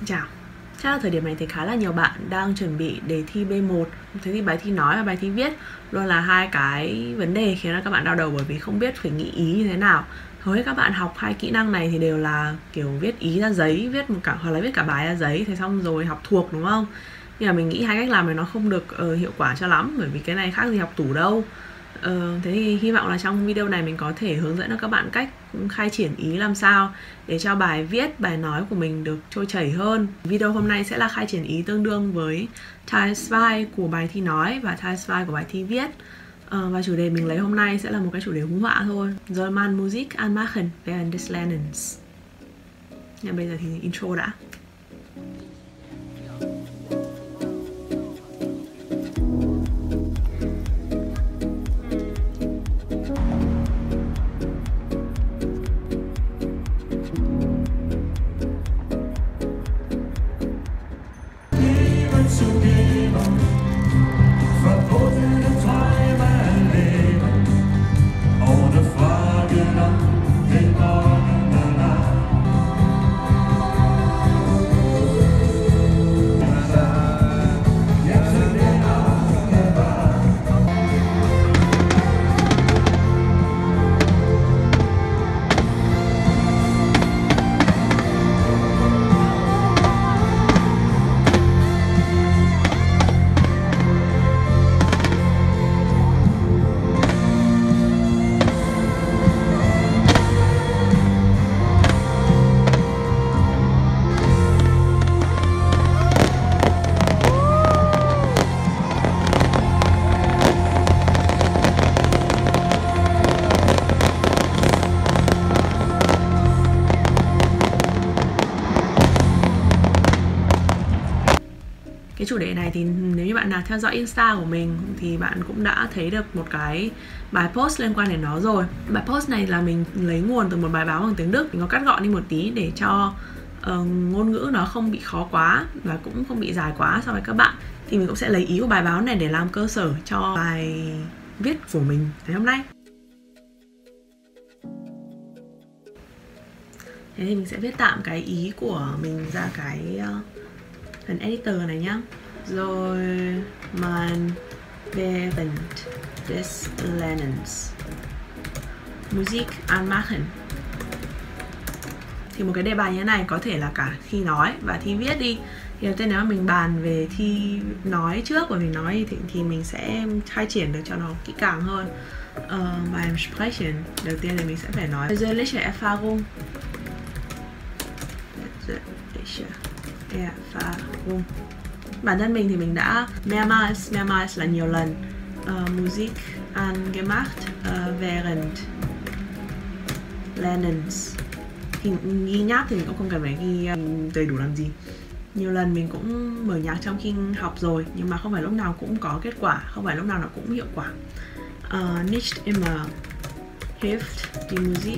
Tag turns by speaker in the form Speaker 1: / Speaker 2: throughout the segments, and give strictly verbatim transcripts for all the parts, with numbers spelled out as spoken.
Speaker 1: Xin chào. Chắc là thời điểm này thì khá là nhiều bạn đang chuẩn bị đề thi B một. Thế thì bài thi nói và bài thi viết luôn là hai cái vấn đề khiến các bạn đau đầu, bởi vì không biết phải nghĩ ý như thế nào. Hầu hết các bạn học hai kỹ năng này thì đều là kiểu viết ý ra giấy, viết một cả hoặc là viết cả bài ra giấy, thế xong rồi học thuộc, đúng không? Nhưng mà mình nghĩ hai cách làm này nó không được uh, hiệu quả cho lắm, bởi vì cái này khác gì học tủ đâu. Uh, thế thì hy vọng là trong video này mình có thể hướng dẫn cho các bạn cách khai triển ý làm sao để cho bài viết, bài nói của mình được trôi chảy hơn. Video hôm nay sẽ là khai triển ý tương đương với Teil hai của bài thi nói và Teil hai của bài thi viết. uh, Và chủ đề mình lấy hôm nay sẽ là một cái chủ đề hú họa thôi. Soll man Musik anmachen während des Lernens. Nhưng bây giờ thì intro đã. Cái chủ đề này thì nếu như bạn nào theo dõi Insta của mình thì bạn cũng đã thấy được một cái bài post liên quan đến nó rồi. Bài post này là mình lấy nguồn từ một bài báo bằng tiếng Đức. Mình có cắt gọn đi một tí để cho uh, ngôn ngữ nó không bị khó quá và cũng không bị dài quá so với các bạn. Thì mình cũng sẽ lấy ý của bài báo này để làm cơ sở cho bài viết của mình ngày hôm nay. Thế thì mình sẽ viết tạm cái ý của mình ra cái uh, phần editor này nhá. Rồi man während des Lernens Musik anmachen. Thì một cái đề bài như thế này có thể là cả thi nói và thi viết đi. Thì đầu tiên nếu mà mình bàn về thi nói trước và mình nói thì, thì mình sẽ khai triển được cho nó kỹ càng hơn. uh, Beim Sprechen đầu tiên thì mình sẽ phải nói persönliche Erfahrung. Persönliche Erfahrung. Bản thân mình thì mình đã mehrmals, mehrmals là nhiều lần uh, Musik angemacht uh, während Lernens. Thì ghi nháp thì mình cũng không cần phải ghi um, đầy đủ làm gì. Nhiều lần mình cũng mở nhạc trong khi học rồi, nhưng mà không phải lúc nào cũng có kết quả, không phải lúc nào nó cũng hiệu quả. uh, Nicht immer hilft die Musik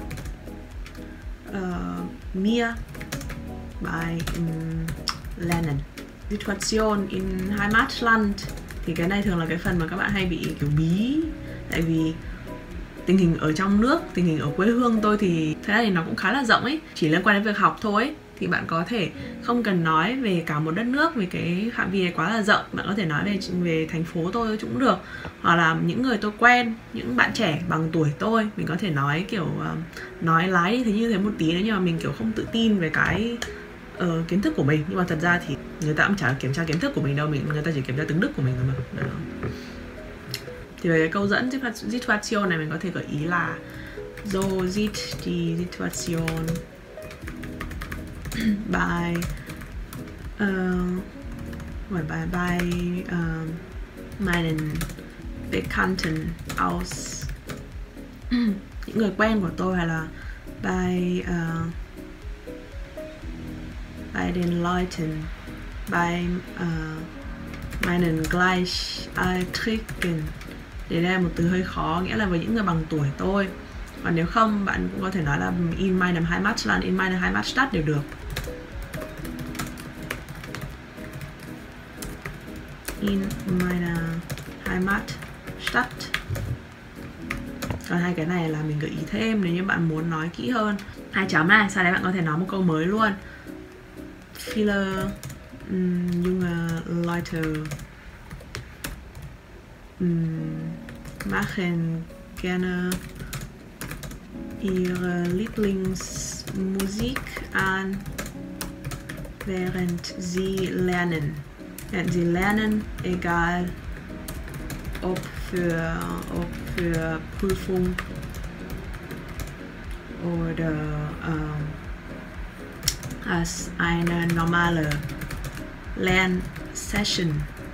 Speaker 1: uh, mir bei um, Lernen. Situation in Heimatland. Thì cái này thường là cái phần mà các bạn hay bị kiểu bí. Tại vì tình hình ở trong nước, tình hình ở quê hương tôi thì thật ra thì nó cũng khá là rộng ấy. Chỉ liên quan đến việc học thôi ấy. Thì bạn có thể không cần nói về cả một đất nước, vì cái phạm vi này quá là rộng. Bạn có thể nói về về thành phố tôi cũng được, hoặc là những người tôi quen, những bạn trẻ bằng tuổi tôi. Mình có thể nói kiểu uh, nói lái thế như thế một tí nữa, nhưng mà mình kiểu không tự tin về cái uh, kiến thức của mình. Nhưng mà thật ra thì người ta cũng chả kiểm tra kiến thức của mình đâu, mình người ta chỉ kiểm tra tiếng Đức của mình thôi mà. Đó. Thì về cái câu dẫn Situation này mình có thể gợi ý là So sieht die Situation bei uh, bei, bei uh, meinen Bekannten aus. Những người quen của tôi, hay là bei uh, bei den Leuten, bei uh, meinen Gleichaltrigen. Để đây là một từ hơi khó, nghĩa là với những người bằng tuổi tôi. Còn nếu không, bạn cũng có thể nói là in meinem Heimatland, in meiner Heimatstadt đều được. In meiner Heimatstadt. Còn hai cái này là mình gợi ý thêm nếu như bạn muốn nói kỹ hơn. Hai chấm này, sau đấy bạn có thể nói một câu mới luôn. viele mh, junge Leute mh, machen gerne ihre Lieblingsmusik an, während sie lernen. Während sie lernen, egal ob für, ob für Prüfung oder ähm, als eine normale Lernsession.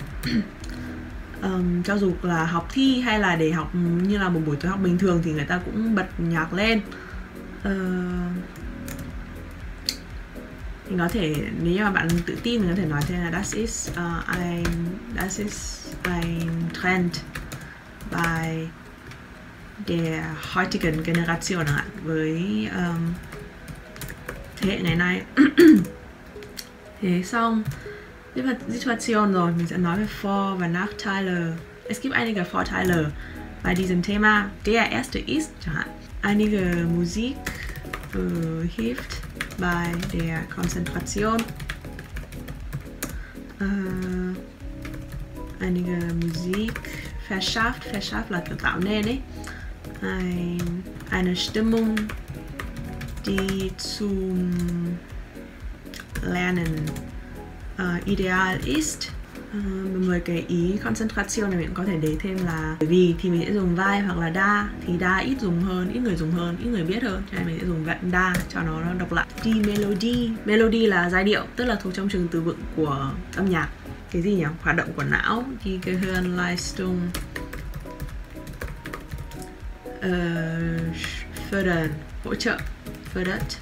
Speaker 1: um, cho dù là học thi hay là để học như là một buổi tối học bình thường thì người ta cũng bật nhạc lên. Uh, mình có thể, nếu như mà bạn tự tin mình có thể nói thế là das ist uh, ein das ist ein Trend bei der heutigen Generation chẳng hạn, với um, thế hệ ngày nay. Thế xong Situation rồi, mình sẽ nói về Vor- và Nachteile. Es gibt einige Vorteile bei diesem Thema. Der erste ist, chẳng hạn, einige Musik uh, hilft bei der Konzentration. Uh, einige Musik verschafft, verschafft là kiểu tạo nên ấy. Ein, eine Stimmung, die zum Lernen uh, ideal ist. Uh, mười cái ý concentration này mình cũng có thể để thêm là bởi vì thì mình sẽ dùng vai hoặc là đa, thì đa ít dùng hơn, ít người dùng hơn, ít người biết hơn, cho nên mình sẽ dùng vận đa cho nó, nó độc lạ. Die Melodie, melody là giai điệu, tức là thuộc trong trường từ vựng của âm nhạc. Cái gì nhỉ? Hoạt động của não, die Gehirnleistung uh, fördern, hỗ trợ, fördert.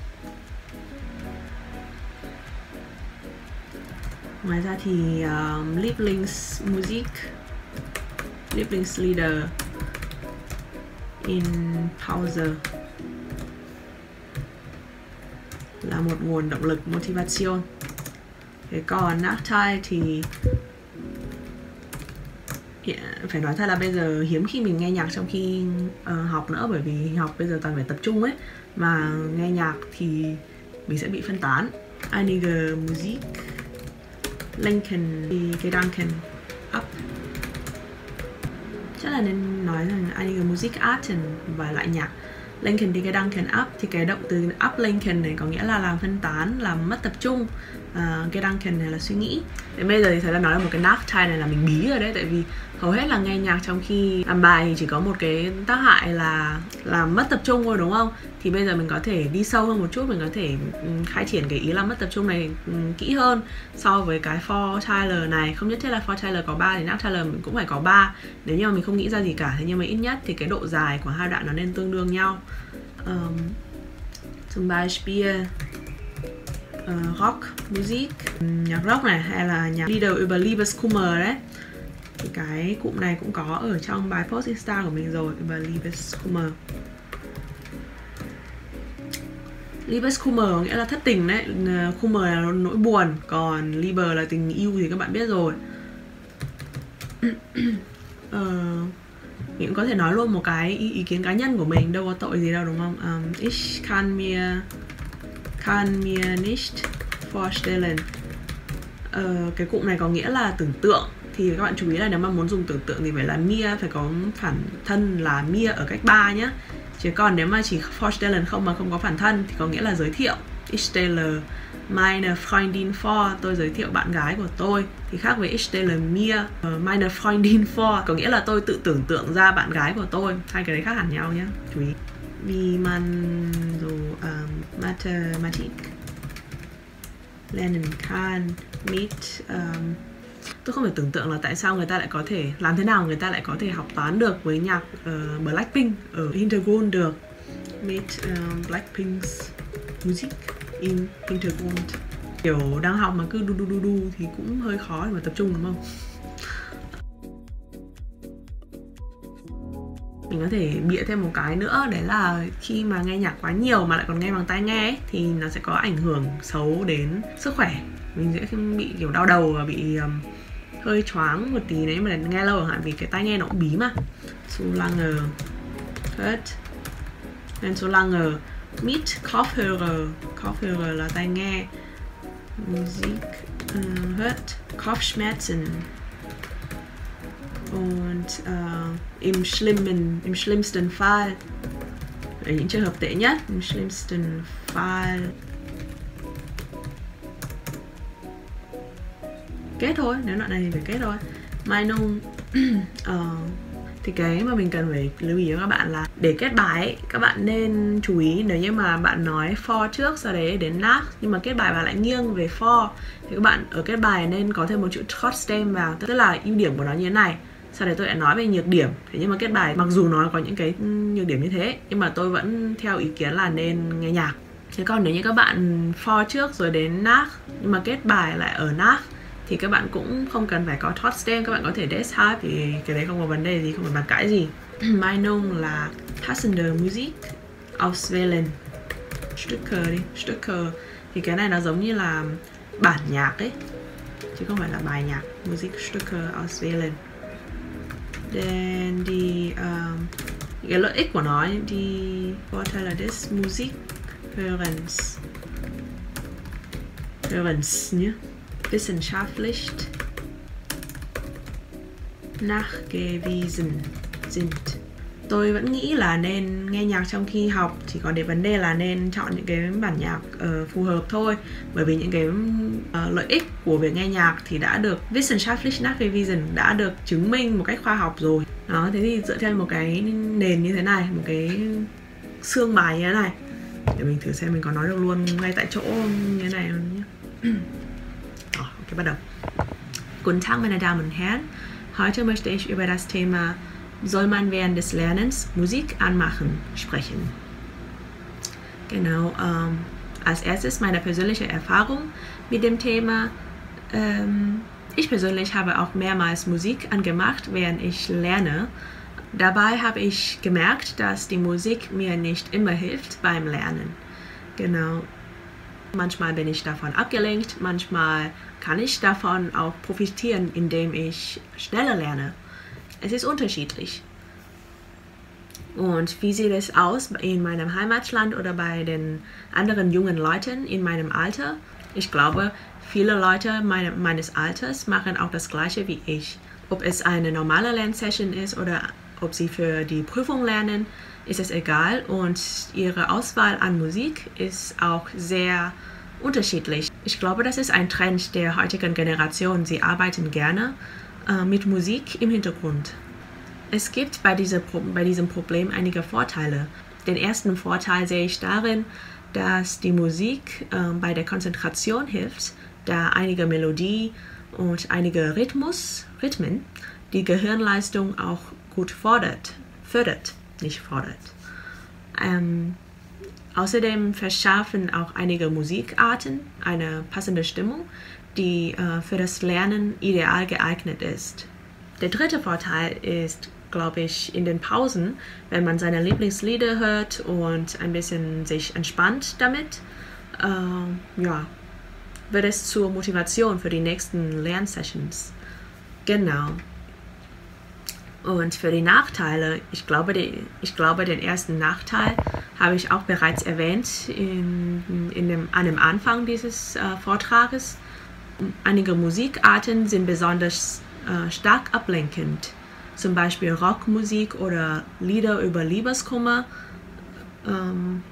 Speaker 1: Ngoài ra thì um, Lieblingsmusik, Lieblingslieder in Pause là một nguồn động lực, motivation. Thế còn Nachteil thì yeah, phải nói thật là bây giờ hiếm khi mình nghe nhạc trong khi uh, học nữa, bởi vì học bây giờ toàn phải tập trung ấy, mà nghe nhạc thì mình sẽ bị phân tán. Einige Musik lenken die Gedanken ab. Chắc là nên nói rằng einige Musikarten và loại nhạc. Lenken die Gedanken ab thì cái động từ ablenken này có nghĩa là làm phân tán, làm mất tập trung. Uh, Gedanken này là suy nghĩ. Đến bây giờ thì thấy là nói là một cái Nachteil này là mình bí rồi đấy, tại vì hầu hết là nghe nhạc trong khi làm bài thì chỉ có một cái tác hại là làm mất tập trung thôi, đúng không? Thì bây giờ mình có thể đi sâu hơn một chút, mình có thể khai triển cái ý làm mất tập trung này kỹ hơn so với cái Vorteile này. Không nhất thiết là Vorteile có ba thì Nachteile mình cũng phải có ba nếu như mà mình không nghĩ ra gì cả. Thế nhưng mà ít nhất thì cái độ dài của hai đoạn nó nên tương đương nhau. um, Zum Beispiel uh, Rock, Musik, nhạc rock này, hay là nhạc Lieder über Liebeskummer đấy. Thì cái cụm này cũng có ở trong bài post Insta của mình rồi, über Liebeskummer. Liebeskummer nghĩa là thất tình đấy, Kummer là nỗi buồn, còn Liebe là tình yêu thì các bạn biết rồi. ờ, mình cũng có thể nói luôn một cái ý, ý kiến cá nhân của mình, đâu có tội gì đâu, đúng không? Um, ich kann mir kann mir nicht vorstellen. Ờ, cái cụm này có nghĩa là tưởng tượng. Thì các bạn chú ý là nếu mà muốn dùng tưởng tượng thì phải là mir, phải có phản thân là mir ở cách ba nhé. Chứ còn nếu mà chỉ vorstellen không mà không có phản thân thì có nghĩa là giới thiệu. Ich stelle meine Freundin vor, tôi giới thiệu bạn gái của tôi. Thì khác với ich stelle mir meine Freundin vor, có nghĩa là tôi tự tưởng tượng ra bạn gái của tôi. Hai cái đấy khác hẳn nhau nhé, chú ý. Wie man so um, Mathematik lernen kann mit um, tôi không thể tưởng tượng là tại sao người ta lại có thể, làm thế nào người ta lại có thể học toán được với nhạc uh, Blackpink ở Hintergrund được. Mit uh, Blackpink's music in Hintergrund. Kiểu đang học mà cứ đu đu đu đu thì cũng hơi khó để mà tập trung, đúng không? Mình có thể bịa thêm một cái nữa, đấy là khi mà nghe nhạc quá nhiều mà lại còn nghe bằng tai nghe ấy, thì nó sẽ có ảnh hưởng xấu đến sức khỏe. Mình sẽ bị kiểu đau đầu và bị um, hơi choáng một tí nếu mà nghe lâu, chẳng hạn vì cái tai nghe nó cũng bí mà. So lange hört, nên so lange mit Kopfhörer, Kopfhörer là tai nghe, Musik äh, hört, Kopfschmerzen. Und äh, im, schlimmen, im schlimmsten Fall, những trường hợp tệ nhất, im schlimmsten Fall, kết thôi, nếu đoạn này thì phải kết thôi. Meinung uh, thì cái mà mình cần phải lưu ý với các bạn là để kết bài ấy, các bạn nên chú ý nếu như mà bạn nói for trước sau đấy đến nach, nhưng mà kết bài bạn lại nghiêng về for thì các bạn ở kết bài nên có thêm một chữ trotzdem vào, tức là ưu điểm của nó như thế này. Sau đấy tôi lại nói về nhược điểm. Thế nhưng mà kết bài mặc dù nó có những cái nhược điểm như thế, nhưng mà tôi vẫn theo ý kiến là nên nghe nhạc. Thế còn nếu như các bạn for trước rồi đến nach, nhưng mà kết bài lại ở nach, thì các bạn cũng không cần phải có trotzdem, các bạn có thể deshalb, thì cái đấy không có vấn đề gì, không phải bàn cãi gì. Meinung là passende Musik auswählen. Stücke đi, Stücke. Thì cái này nó giống như là bản nhạc ấy, chứ không phải là bài nhạc. Musikstücke auswählen. Then die, um, cái lợi ích của nó, die Vorteile des Musikhörens. Hörens, nhé. Wissenschaftlich nachgewiesen sind. Tôi vẫn nghĩ là nên nghe nhạc trong khi học, chỉ có để vấn đề là nên chọn những cái bản nhạc uh, phù hợp thôi, bởi vì những cái uh, lợi ích của việc nghe nhạc thì đã được Wissenschaftlich nachgewiesen, đã được chứng minh một cách khoa học rồi. Đó, thế thì dựa theo một cái nền như thế này, một cái xương bài như thế này, để mình thử xem mình có nói được luôn ngay tại chỗ như thế này luôn nhé. Oh, okay, bắt đầu. Guten Tag, meine Damen und Herren. Heute möchte ich über das Thema Soll man während des Lernens Musik anmachen sprechen. Genau. Ähm, als erstes meine persönliche Erfahrung mit dem Thema. Ähm, ich persönlich habe auch mehrmals Musik angemacht, während ich lerne. Dabei habe ich gemerkt, dass die Musik mir nicht immer hilft beim Lernen. Genau. Manchmal bin ich davon abgelenkt, manchmal kann ich davon auch profitieren, indem ich schneller lerne. Es ist unterschiedlich. Und wie sieht es aus in meinem Heimatland oder bei den anderen jungen Leuten in meinem Alter? Ich glaube, viele Leute meine, meines Alters machen auch das Gleiche wie ich. Ob es eine normale Lernsession ist oder ob sie für die Prüfung lernen, ist es egal, und ihre Auswahl an Musik ist auch sehr unterschiedlich. Ich glaube, das ist ein Trend der heutigen Generation. Sie arbeiten gerne äh, mit Musik im Hintergrund. Es gibt bei, diese, bei diesem Problem einige Vorteile. Den ersten Vorteil sehe ich darin, dass die Musik äh, bei der Konzentration hilft, da einige Melodie und einige Rhythmus, Rhythmen die Gehirnleistung auch gut fordert, fördert, nicht fordert. Ähm, außerdem verschaffen auch einige Musikarten eine passende Stimmung, die äh, für das Lernen ideal geeignet ist. Der dritte Vorteil ist, glaube ich, in den Pausen, wenn man seine Lieblingslieder hört und ein bisschen sich entspannt damit, äh, ja, wird es zur Motivation für die nächsten Lernsessions. Genau. Und für die Nachteile, ich glaube, die, ich glaube, den ersten Nachteil habe ich auch bereits erwähnt in, in dem, an dem Anfang dieses äh, Vortrages. Einige Musikarten sind besonders äh, stark ablenkend, zum Beispiel Rockmusik oder Lieder über Liebeskummer. Ähm,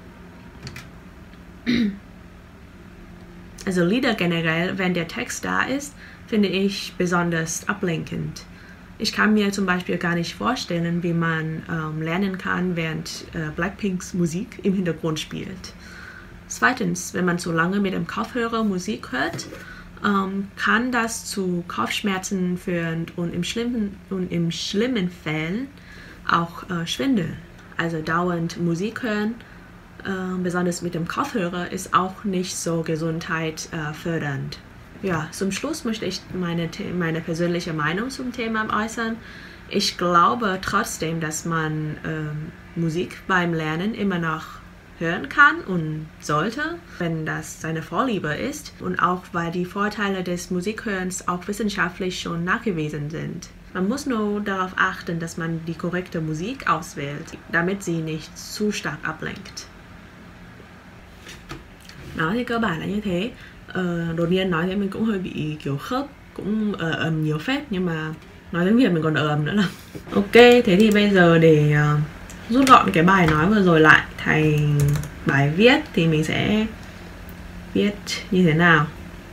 Speaker 1: also Lieder generell, wenn der Text da ist, finde ich besonders ablenkend. Ich kann mir zum Beispiel gar nicht vorstellen, wie man ähm, lernen kann, während äh, Blackpinks Musik im Hintergrund spielt. Zweitens, wenn man zu lange mit dem Kopfhörer Musik hört, ähm, kann das zu Kopfschmerzen führen und im schlimmen, und im schlimmen Fällen auch äh, Schwindel. Also dauernd Musik hören, äh, besonders mit dem Kopfhörer, ist auch nicht so gesundheitsfördernd. Ja, zum Schluss möchte ich meine, meine persönliche Meinung zum Thema äußern. Ich glaube trotzdem, dass man ähm, Musik beim Lernen immer noch hören kann und sollte, wenn das seine Vorliebe ist, und auch weil die Vorteile des Musikhörens auch wissenschaftlich schon nachgewiesen sind. Man muss nur darauf achten, dass man die korrekte Musik auswählt, damit sie nicht zu stark ablenkt. Đó thì cơ bản là như thế. uh, đột nhiên nói thế mình cũng hơi bị kiểu khớp, cũng uh, ầm nhiều phép, nhưng mà nói tiếng Việt mình còn ầm nữa là ok. Thế thì bây giờ để uh, rút gọn cái bài nói vừa rồi lại thành bài viết thì mình sẽ viết như thế nào.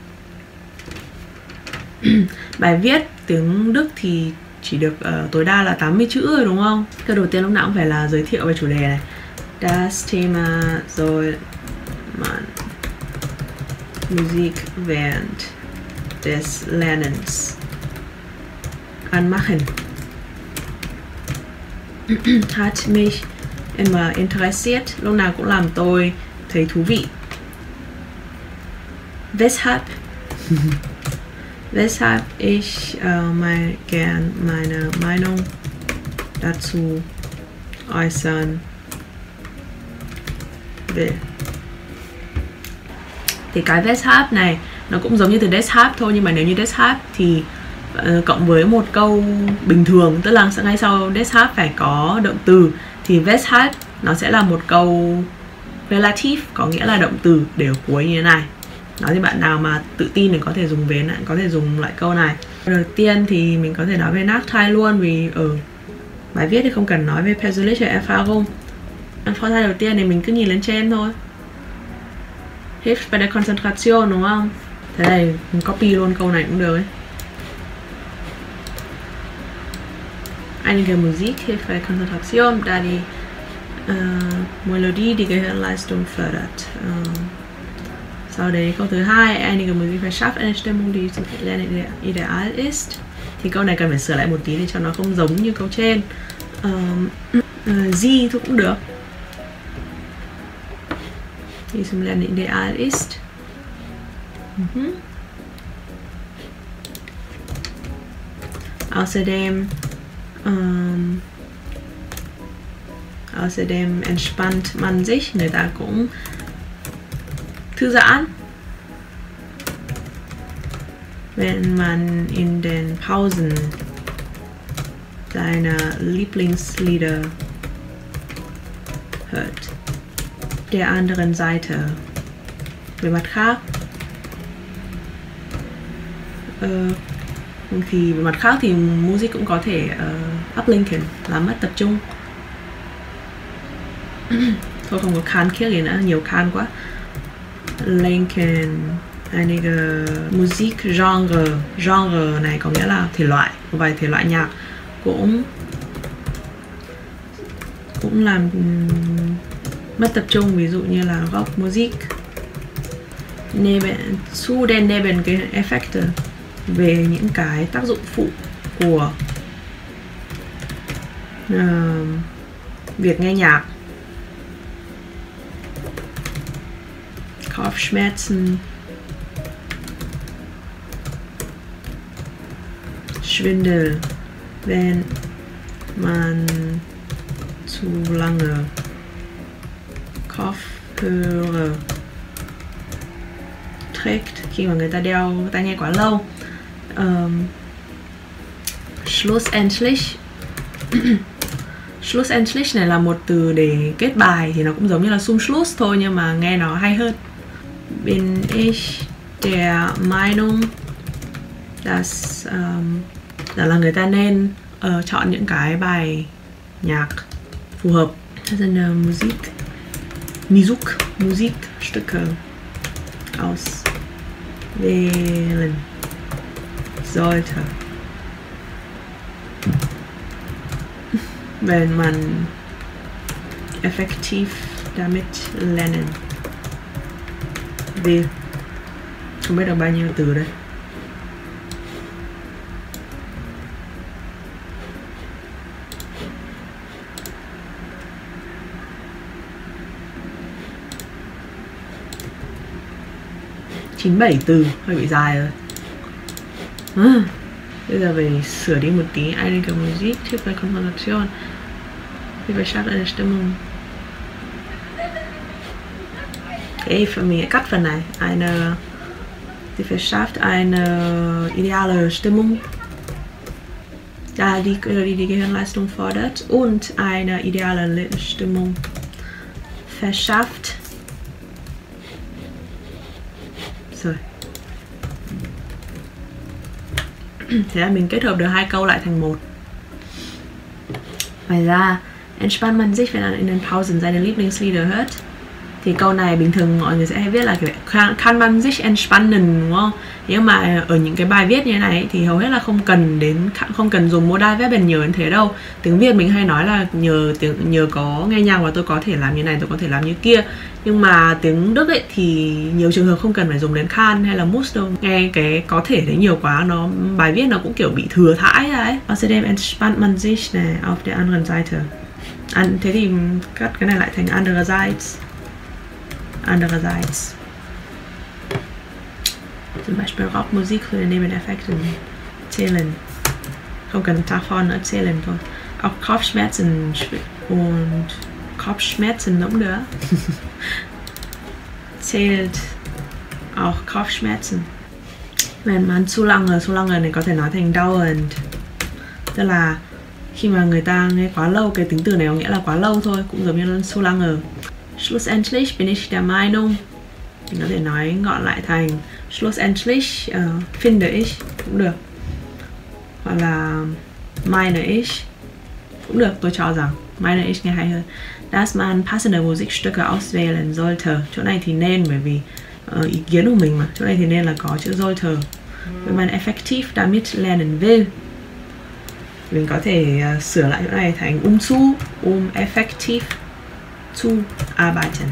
Speaker 1: Bài viết tiếng Đức thì chỉ được uh, tối đa là tám mươi chữ rồi đúng không? Cái đầu tiên lúc nào cũng phải là giới thiệu về chủ đề này. Das Thema soll man Musik während des Lernens anmachen. Hat mich immer interessiert, lúc nào cũng làm tôi thấy thú vị. Weshalb weshalb ich uh, mein, gern meine Meinung dazu äußern will. Thì cái weshalb này nó cũng giống như từ deshalb thôi, nhưng mà nếu như deshalb thì uh, cộng với một câu bình thường, tức là ngay sau deshalb phải có động từ, thì weshalb nó sẽ là một câu relative, có nghĩa là động từ để ở cuối như thế này. Nói thì bạn nào mà tự tin thì có thể dùng về có thể dùng lại câu này. Đầu tiên thì mình có thể nói về Nachteil luôn, vì ở bài viết thì không cần nói về persönliche Erfahrung. Vorteil đầu tiên thì mình cứ nhìn lên trên thôi. Hilft bei der Konzentration đúng không? Thế này mình copy luôn câu này cũng được ấy. Einige Musik hilft bei der Konzentration, da die uh, Melodie die Gehirnleistung fördert. Uh, Sau đấy câu thứ hai, einige Musik verschafft eine Stimmung, die zum Lernen ideal ist. Thì câu này cần phải sửa lại một tí để cho nó không giống như câu trên. Um, uh, Sie thôi cũng được. Die zum Lernen ideal ist. Uh-huh. Außerdem um, Außerdem entspannt man sich, người ta cũng thư giãn. Wenn man in den Pausen seine Lieblingslieder hört. Der anderen Seite. Về mặt khác, uh, thì về mặt khác thì music cũng có thể uh, ablenken, làm mất tập trung. Thôi không có kann kia gì nữa, nhiều can quá. Lenken, einige Musik genre, genre này có nghĩa là thể loại, một vài thể loại nhạc cũng cũng làm mất tập trung, ví dụ như là rock music. Neben, zu den Nebeneffekte, về những cái tác dụng phụ của uh, việc nghe nhạc. Kopfschmerzen, Schwindel, wenn man zu lange Kopfhörer trägt, khi mà người ta đeo tai nghe quá lâu. um, Schlussendlich Schlussendlich này là một từ để kết bài, thì nó cũng giống như là zum Schluss thôi, nhưng mà nghe nó hay hơn. Bin ich der Meinung, dass um, là người ta nên uh, chọn những cái bài nhạc phù hợp. Also Musik, Musik, Musikstücke auswählen sollte, wenn man effektiv damit lernen will. Không biết được bao nhiêu từ đây. chín bảy từ, hơi bị dài rồi. À, bây giờ phải sửa đi một tí. Einige Musik, Tipp bei Konzentration, die verschafft eine Stimmung. Okay, von mir cắt phần này. Eine, die verschafft eine ideale Stimmung, da die, die, die Gehirnleistung fordert, und eine ideale Stimmung verschafft. So. Thế là mình kết hợp được hai câu lại thành một. Ngoài ra, entspannt man sich, wenn man in den Pausen seine Lieblingslieder hört. Thì câu này bình thường mọi người sẽ hay viết là kiểu kann man sich entspannen, đúng không? Nhưng mà ở những cái bài viết như thế này thì hầu hết là không cần đến không cần dùng modal verben nhiều đến thế đâu. Tiếng Việt mình hay nói là nhờ tiếng nhờ có nghe nhạc và tôi có thể làm như này, tôi có thể làm như kia. Nhưng mà tiếng Đức ấy thì nhiều trường hợp không cần phải dùng đến kann hay là muss đâu. Nghe cái có thể đấy nhiều quá, nó bài viết nó cũng kiểu bị thừa thãi ra ấy. Außerdem entspannt man sich này auf der anderen Seite. An, thế thì cắt cái này lại thành andererseits. Andererseits. Zum Beispiel Rockmusik für den Nebeneffekten zählen. Không cần davon nữa, zählen thôi. Auch Kopfschmerzen und Kopfschmerzen cũng được. Zählt auch Kopfschmerzen. Wenn man zu lange, zu lange này có thể nói thành dauernd. Tức là khi mà người ta nghe quá lâu, cái tính từ này có nghĩa là quá lâu thôi, cũng giống như là zu lange. Schlussendlich bin ich der Meinung. Mình có thể nói gọn lại thành Schlussendlich uh, finde ich cũng được. Hoặc là meine ich cũng được, tôi cho rằng meine ich nghe hay hơn. Dass man passende Musikstücke auswählen sollte. Chỗ này thì nên, bởi vì uh, ý kiến của mình mà. Chỗ này thì nên là có chữ sollte. Wenn man effektiv damit lernen will. Mình có thể uh, sửa lại chỗ này thành um zu, um effektiv zu arbeiten,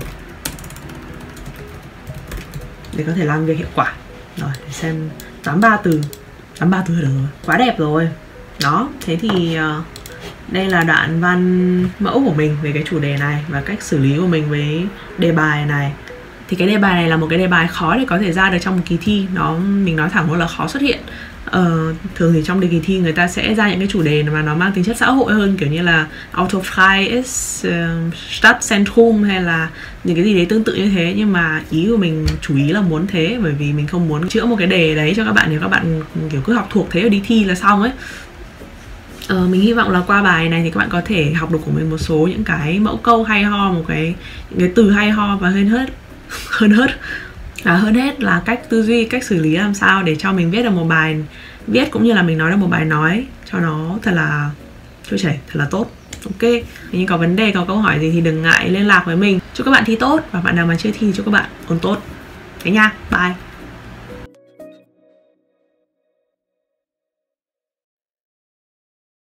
Speaker 1: để có thể làm việc hiệu quả. Rồi, để xem tám mươi ba từ. tám mươi ba từ được rồi, quá đẹp rồi. Đó, thế thì uh, đây là đoạn văn mẫu của mình về cái chủ đề này và cách xử lý của mình với đề bài này. Thì cái đề bài này là một cái đề bài khó để có thể ra được trong một kỳ thi. Nó mình nói thẳng luôn là khó xuất hiện. Ờ, thường thì trong đề kỳ thi người ta sẽ ra những cái chủ đề mà nó mang tính chất xã hội hơn, kiểu như là Autofrei ist uh, Stadtzentrum hay là những cái gì đấy tương tự như thế. Nhưng mà ý của mình chủ ý là muốn thế, bởi vì mình không muốn chữa một cái đề đấy cho các bạn, nếu các bạn kiểu cứ học thuộc thế rồi đi thi là xong ấy. Ờ, mình hy vọng là qua bài này thì các bạn có thể học được của mình một số những cái mẫu câu hay ho, một cái những cái từ hay ho, và hơn hết hơn hết là hơn hết là cách tư duy, cách xử lý làm sao để cho mình viết được một bài viết cũng như là mình nói được một bài nói cho nó thật là trôi chảy, thật là tốt. Ok, nếu có vấn đề, có câu hỏi gì thì đừng ngại liên lạc với mình. Chúc các bạn thi tốt, và bạn nào mà chưa thi thì chúc các bạn ôn tốt. Thế nha, bye.